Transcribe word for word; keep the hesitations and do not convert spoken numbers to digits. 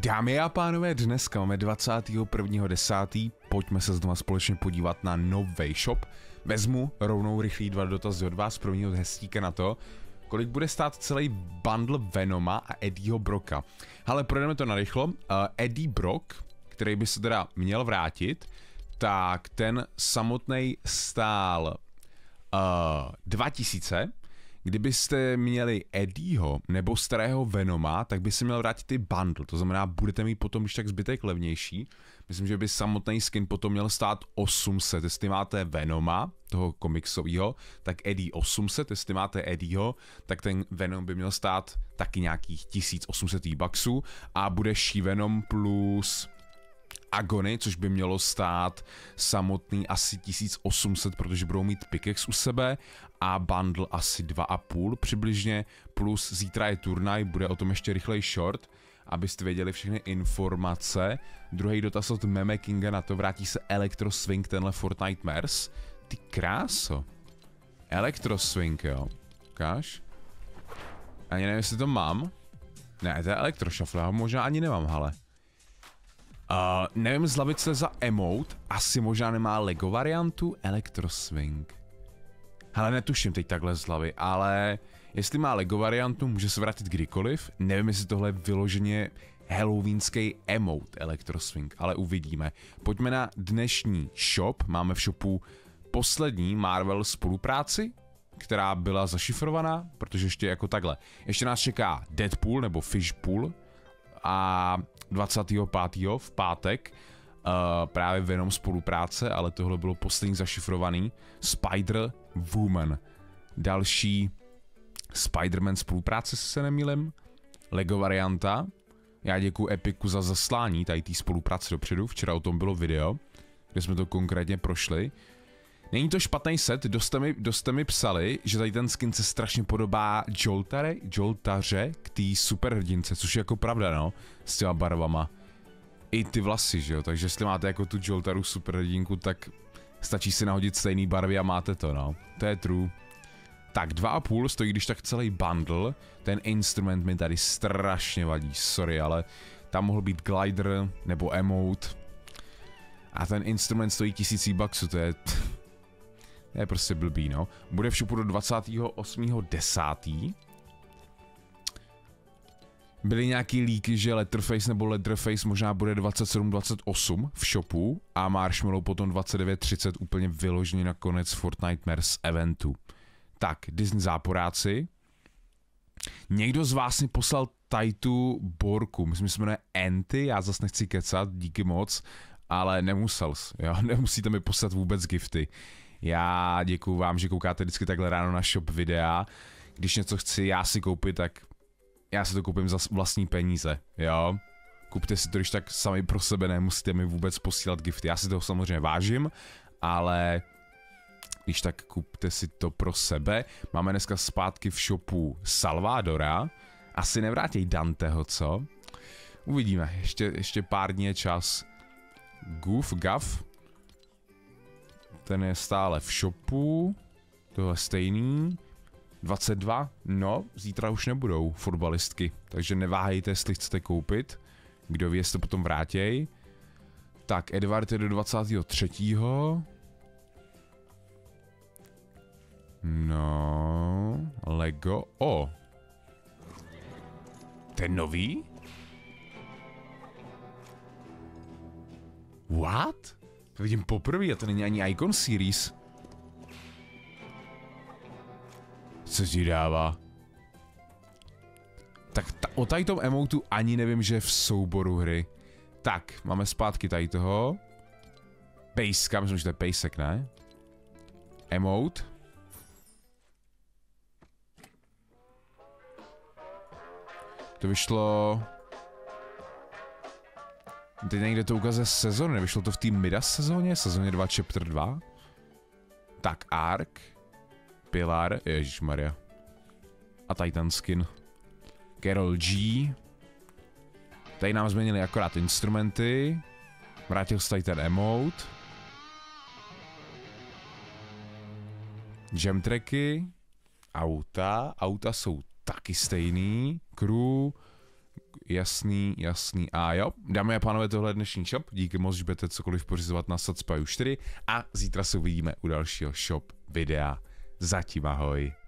Dámy a pánové, dneska máme dvacátého prvního desátého Pojďme se znovu společně podívat na nový shop. Vezmu rovnou rychlý dva dotazy od vás, prvního hestíka na to, kolik bude stát celý bundle Venoma a Eddieho Brocka. Ale projdeme to narychlo. Uh, Eddie Brock, který by se teda měl vrátit, tak ten samotný stál uh, dva tisíce. Kdybyste měli Eddieho nebo starého Venoma, tak by se měl vrátit i bundle, to znamená, budete mít potom když tak zbytek levnější. Myslím, že by samotný skin potom měl stát osm set, jestli máte Venoma, toho komiksového, tak Eddie osm set, jestli máte Eddieho, tak ten Venom by měl stát taky nějakých tisíc osm set E-bucksů a bude She-Venom plus Agony, což by mělo stát samotný asi tisíc osm set, protože budou mít pickaxe u sebe a bundle asi dva a půl přibližně, plus zítra je turnaj, bude o tom ještě rychlej short, abyste věděli všechny informace. Druhý dotaz od Meme Kinga na to, vrátí se Electro Swing, tenhle Fortnite Mers. Ty kráso. Electro Swing, jo. Ukáž? Ani nevím, jestli to mám. Ne, to je Electro Shuffle, já ho možná ani nemám, hele. Uh, nevím, zlavit se za emote, asi možná nemá Lego variantu, Electro Swing. Hele, netuším teď takhle z hlavy, ale jestli má Lego variantu, může se vrátit kdykoliv. Nevím, jestli tohle je vyloženě halloweenský emote Electro Swing, ale uvidíme. Pojďme na dnešní shop, máme v shopu poslední Marvel spolupráci, která byla zašifrovaná, protože ještě jako takhle. Ještě nás čeká Deadpool nebo Fishpool a dvacátého pátého v pátek uh, právě Venom spolupráce, ale tohle bylo poslední zašifrovaný. Spider-Woman. Další Spider-Man spolupráce, se nemýlím. Lego varianta. Já děkuju Epiku za zaslání tady té spolupráce dopředu. Včera o tom bylo video, kde jsme to konkrétně prošli. Není to špatný set, dost jste mi, dost jste mi psali, že tady ten skin se strašně podobá Joltare, Joltaře k té superhrdince, což je jako pravda, no, s těma barvama. I ty vlasy, že jo, takže jestli máte jako tu Joltaru superhrdinku, tak stačí si nahodit stejný barvy a máte to, no. To je true. Tak, dva a půl stojí když tak celý bundle, ten instrument mi tady strašně vadí, sorry, ale tam mohl být glider nebo emote. A ten instrument stojí tisíc E-bucksů, to je... To je prostě blbý, no. Bude v shopu do dvacátého osmého desátého Byly nějaký líky, že Letterface nebo Leatherface možná bude dvacet sedm dvacet osm v shopu a Marshmallow potom dvacet devět třicet úplně vyloženě na konec Fortnite Mers eventu. Tak, Disney záporáci. Někdo z vás mi poslal tady tu borku, myslím, že se jmenuje Anty, já zase nechci kecat, díky moc, ale nemusel jsi, jo, nemusíte mi poslat vůbec gifty. Já děkuju vám, že koukáte vždycky takhle ráno na shop videa. Když něco chci já si koupit, tak já si to koupím za vlastní peníze, jo. Kupte si to, když tak sami pro sebe, nemusíte mi vůbec posílat gifty. Já si toho samozřejmě vážím, ale když tak kupte si to pro sebe. Máme dneska zpátky v shopu Salvadora. Asi nevrátěj Danteho, co? Uvidíme, ještě, ještě pár dní je čas. Goof, Gav. Ten je stále v shopu. Tohle stejný. dvacet dva. No, zítra už nebudou fotbalistky. Takže neváhejte, jestli chcete koupit. Kdo ví, jestli to potom vrátěj. Tak, Edward je do dvacátého třetího No, Lego. O. Ten nový? What? To vidím poprvé a to není ani Icon Series. Co ti dává? Tak ta, o tady tom emotu ani nevím, že je v souboru hry. Tak, máme zpátky tady toho. Pejska, myslím, že to je pejsek, ne? Emote. To vyšlo... Teď někde to ukazuje sezóny, nevyšlo to v té Midas sezóně, sezóně dva chapter dva. Tak, Ark. Pilar, ježišmarja. A Titan skin. Carol G. Tady nám změnili akorát instrumenty. Vrátil se tady ten emote. Jam tracky. Auta. Auta jsou taky stejný. Crew. Jasný, jasný. A jo, dámy a pánové, tohle je dnešní shop. Díky moc, že budete cokoliv pořizovat na Satspaju čtyři a zítra se uvidíme u dalšího shop videa. Zatím ahoj.